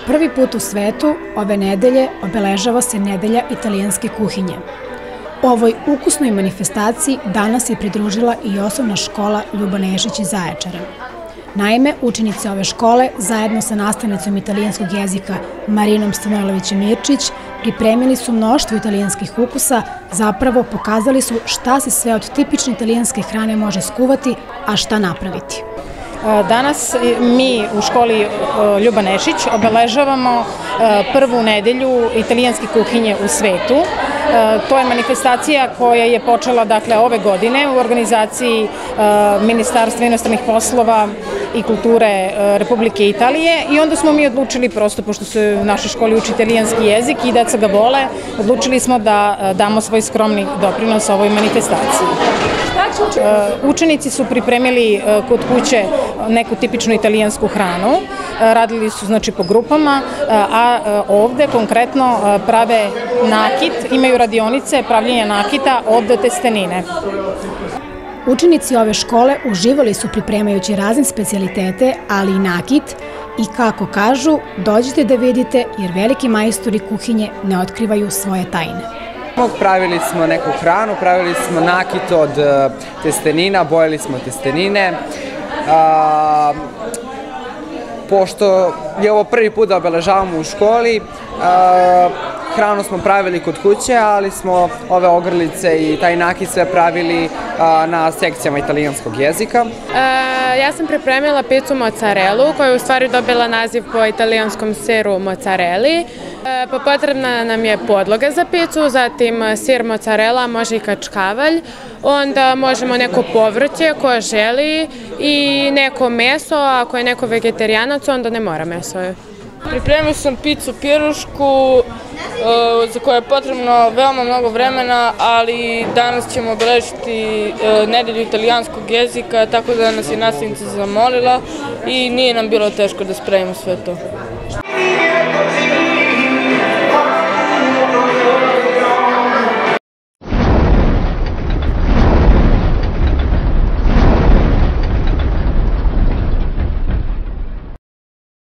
prvi put u svetu ove nedelje obeležava se Nedelja italijanske kuhinje. Ovoj ukusnoj manifestaciji danas je pridružila i osnovna škola Ljuba Nešić iz Zaječara. Naime, učenici ove škole, zajedno sa nastavnicom italijanskog jezika Marinom Stanojlović-Mirčić, pripremili su mnoštvo italijanskih ukusa, zapravo pokazali su šta se sve od tipične italijanske hrane može skuvati, a šta napraviti. Danas mi u školi Ljuba Nešić obeležavamo prvu nedelju italijanske kuhinje u svetu. To je manifestacija koja je počela ove godine u organizaciji Ministarstva inostranih poslova i kulture Republike Italije i onda smo mi odlučili, prosto pošto se u našoj školi uči italijanski jezik i deca ga vole, odlučili smo da damo svoj skromni doprinos ovoj manifestaciji. Učenici su pripremili kod kuće neku tipičnu italijansku hranu, radili su po grupama, a ovde konkretno prave nakit, imaju radionice pravljenja nakita od testenine. Učenici ove škole uživali su pripremajući razne specijalitete, ali i nakit, i kako kažu, dođite da vidite jer veliki majstori kuhinje ne otkrivaju svoje tajne. Pravili smo neku hranu, pravili smo nakit od testenina, bojali smo testenine. Pošto je ovo prvi put da obeležavamo u školi, hranu smo pravili kod kuće, ali smo ove ogrlice i taj nakit sve pravili na sekcijama italijanskog jezika. Ja sam pripremila picu mozzarelu koja je u stvari dobila naziv po italijanskom siru mozzareli. Potrebna nam je podloga za picu, zatim sir mozzarela, može i kačkavalj, onda možemo neko povrće koje želi i neko meso, ako je neko vegetarijanac onda ne mora meso. Pripremio sam picu pirušku za koju je potrebno veoma mnogo vremena, ali danas ćemo obeležiti nedelju italijanskog jezika, tako da nas je nastavnica zamolila i nije nam bilo teško da spremimo sve to.